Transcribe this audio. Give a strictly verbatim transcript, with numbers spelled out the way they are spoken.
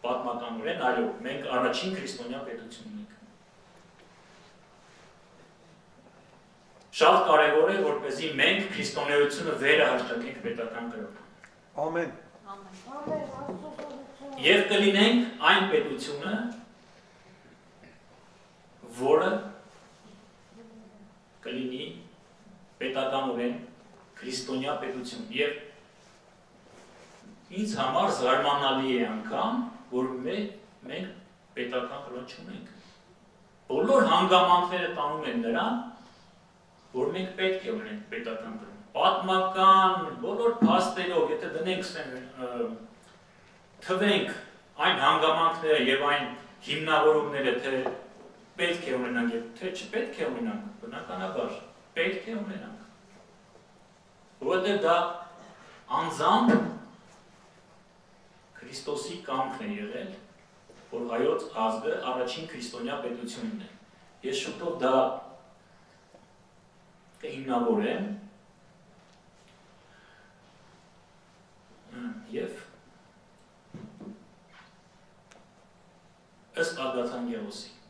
պատմականորեն, այո, մենք առաջին քրիստոնյա պետությունն ենք։ Շատ կարևոր է, որպեսզի մենք քրիստոնեությունը վերը հաշտակենք պետական կրոն։ Ամեն։ Եվ կլինենք այն պետությունը, որը կլինի պետականորեն քրիստոնյա պետություն։ Եվ ինձ համար զարմանալի է անգամ, որ մենք պետական կրոն չունենք։ Բոլոր հանգամանքները տանում են նրան, որ մենք պետք է ունենք պետական կրոն։ Պատմական, բոլոր փաստերով, եթե դնենք, թվենք այն հանգամանքները և այն հիմնավորումները, թե պետք է ունենանք և թե չպետք է ունենանք, բնականաբար, պետք է ունենանք։ Որովհետև դա անձամբ Քրիստոսի կամքն է եղել, որ հայոց ազգը առաջին քրիստոնյա պետությունն է։ Ես շուտով դա կհիմնավորեմ և ըստ Ագաթան Գեղոսի